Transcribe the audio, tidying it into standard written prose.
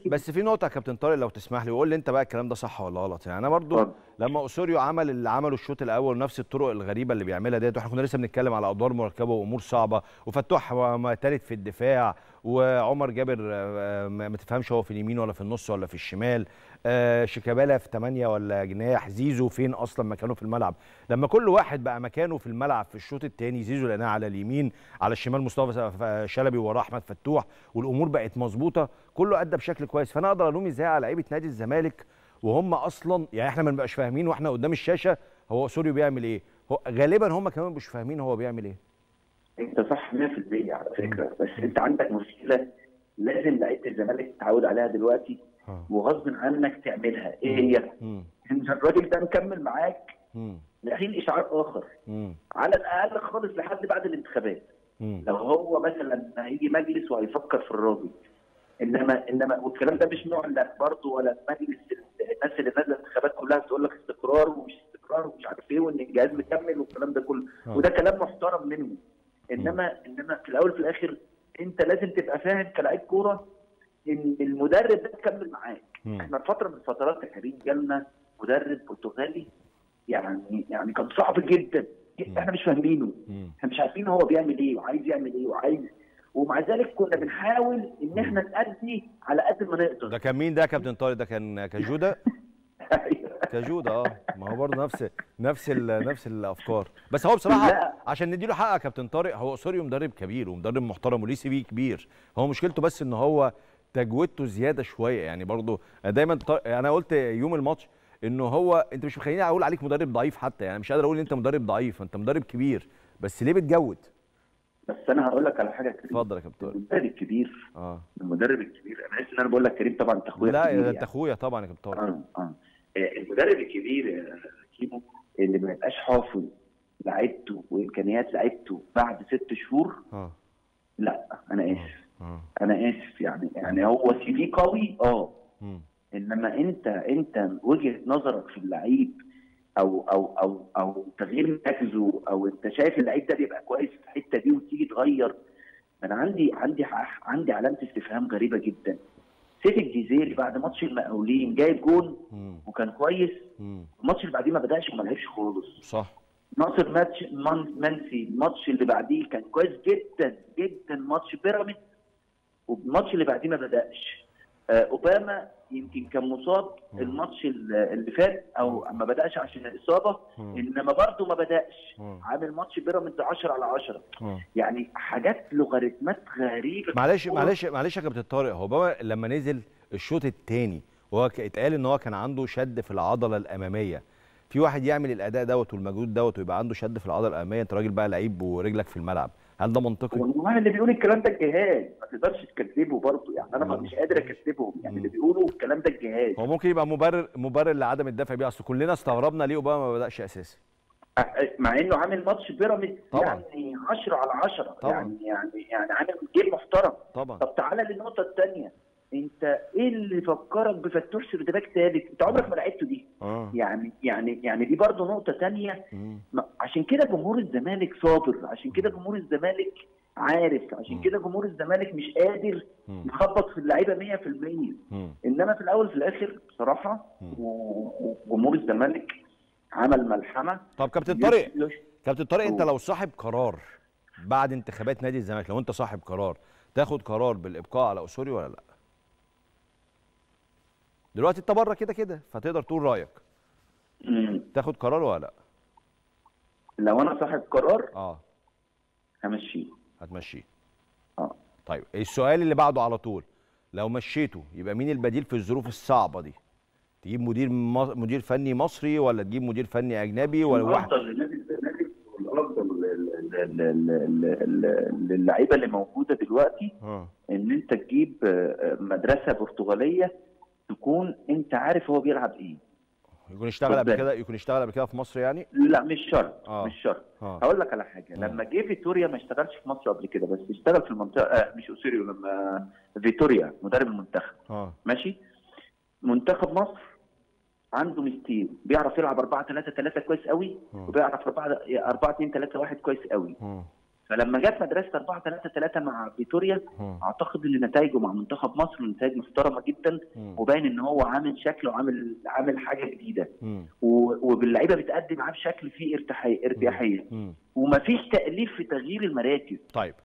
بس في نقطه يا كابتن طارق لو تسمح لي، وقول لي انت بقى الكلام ده صح ولا غلط. يعني انا برضو اتفضل. لما اوسوريو عمل اللي عمله الشوط الاول نفس الطرق الغريبه اللي بيعملها ديت، واحنا كنا لسه بنتكلم على ادوار مركبه وامور صعبه، وفتوح ثالث في الدفاع، وعمر جابر ما تفهمش هو في اليمين ولا في النص ولا في الشمال، شيكابالا في 8 ولا جناح، زيزو فين اصلا مكانه في الملعب. لما كل واحد بقى مكانه في الملعب في الشوط الثاني، زيزو لقيناه على اليمين، على الشمال مصطفى شلبي وراه احمد فتوح، والامور بقت مظبوطه، كله ادى بشكل كويس. فانا اقدر الوم ازاي على لعيبه نادي الزمالك وهم اصلا يعني احنا ما بنبقاش فاهمين واحنا قدام الشاشه هو سوريو بيعمل ايه؟ هو غالبا هم كمان مش فاهمين هو بيعمل ايه. انت صح 100% على فكره، بس انت عندك مشكله لازم لعيبه الزمالك تتعود عليها دلوقتي وغصب عنك تعملها. ايه هي؟ ان الراجل ده مكمل معاك لحين اشعار اخر، على الاقل خالص لحد بعد الانتخابات. لو هو مثلا هيجي مجلس وهيفكر في الراجل، انما والكلام ده مش معلن برضه، ولا مجلس الناس اللي نازله الانتخابات كلها تقول لك استقرار ومش استقرار ومش عارف ايه، وان الجهاز مكمل والكلام ده كله، وده كلام محترم منه. انما في الاول وفي الاخر انت لازم تبقى فاهم كلاعب كوره ان المدرب ده مكمل معاك. احنا في فتره من الفترات يا كريم جالنا مدرب برتغالي، يعني كان صعب جدا، احنا مش فاهمينه، احنا مش عارفين هو بيعمل ايه وعايز يعمل ايه ومع ذلك كنا بنحاول ان احنا نأدي على قد ما نقدر. ده كان مين ده يا كابتن طارق؟ ده كان كجوده؟ كجوده ما هو برضه نفس الافكار. بس هو بصراحه لا. عشان نديله حق يا كابتن طارق، هو سوريو مدرب كبير ومدرب محترم وليه CV كبير. هو مشكلته بس ان هو تجويدته زياده شويه. يعني برضه دايما انا قلت يوم الماتش انه هو انت مش مخليني اقول عليك مدرب ضعيف، حتى يعني مش قادر اقول ان انت مدرب ضعيف، انت مدرب كبير، بس ليه بتجود؟ بس انا هقول لك على حاجه كريم. اتفضل يا كابتن طارق. المدرب الكبير المدرب الكبير، انا اسف ان انا بقول لك كريم، طبعا انت اخويا لا كبير. لا انت اخويا طبعا يا كابتن طارق. المدرب الكبير يا كيمو اللي ما يبقاش حافظ لعيبته وامكانيات لعيبته بعد 6 شهور، لا انا اسف، انا اسف، يعني هو CV قوي انما انت وجهه نظرك في اللعيب او تغيير مركزه، او انت شايف اللعيب ده بيبقى كويس في الحته دي وتيجي تغير. انا عندي علامه استفهام غريبه جدا. سيف الجزيري بعد ماتش المقاولين جايب جول وكان كويس، الماتش اللي بعديه ما بداش وما لعبش خالص. صح. ناصر منسي الماتش اللي بعديه كان كويس جدا جدا، ماتش بيراميدز، والماتش اللي بعديه ما بداش. اوباما يمكن كان مصاب الماتش اللي فات او ما بداش عشان الاصابه، انما برضه ما بداش، عامل ماتش بيراميدز 10/10. يعني حاجات لوغاريتمات غريبه. معلش يا كابتن طارق، هو بابا لما نزل الشوط الثاني وهو اتقال ان هو كان عنده شد في العضله الاماميه، في واحد يعمل الاداء دوت والمجهود دوت ويبقى عنده شد في العضله الاماميه؟ انت راجل بقى لعيب ورجلك في الملعب، هل ده منطقي؟ والله اللي بيقول الكلام ده الجهاز، ما تقدرش تكذبه برضه، يعني انا مش قادر اكذبهم، يعني اللي بيقولوا الكلام ده الجهاز. هو ممكن يبقى مبرر لعدم الدفع بيه، اصل كلنا استغربنا ليه اوباما ما بداش اساسي مع انه عامل ماتش بيراميدز يعني 10/10 يعني عامل جيم محترم طبعا. طب تعالى للنقطه الثانيه، انت ايه اللي فكرك بفتوح سردباك ثالث؟ انت عمرك ما لعبته دي. يعني دي برضه نقطه ثانيه. عشان كده جمهور الزمالك صابر، عشان كده جمهور الزمالك عارف، عشان كده جمهور الزمالك مش قادر يخبط في اللعيبه 100%. انما في الاول في الاخر بصراحه وجمهور الزمالك عمل ملحمه. طب كابتن طارق انت لو صاحب قرار بعد انتخابات نادي الزمالك، لو انت صاحب قرار تاخد قرار بالابقاء على اوسوريو ولا لا؟ دلوقتي انت بره كده فتقدر تقول رايك. تاخد قرار ولا لا؟ لو انا صاحب قرار همشيه. هتمشيه؟ طيب السؤال اللي بعده على طول، لو مشيته يبقى مين البديل في الظروف الصعبه دي؟ تجيب مدير فني مصري ولا تجيب مدير فني اجنبي ولا واحد؟ الافضل لنادي الزمالك والافضل للعيبه اللي موجوده دلوقتي ان انت تجيب مدرسه برتغاليه تكون انت عارف هو بيلعب ايه. يكون اشتغل قبل كده في مصر يعني؟ لا مش شرط. مش شرط. هقول لك على حاجه، لما جه فيتوريا ما اشتغلش في مصر قبل كده، بس اشتغل في المنطقه مش اوسيريو، لما فيتوريا مدرب المنتخب ماشي، منتخب مصر عنده ميزتين، بيعرف يلعب 4-3-3 كويس قوي، وبيعرف 4-2-3-1 كويس قوي. فلما جت مدرسه 4-3-3 مع فيتوريا اعتقد ان نتائجه مع منتخب مصر نتائج محترمه جدا، وباين ان هو عامل شكل وعامل حاجه جديده، وباللعيبه بتأدي معاه بشكل فيه ارتياحيه، ومفيش تأليف في تغيير المراكز. طيب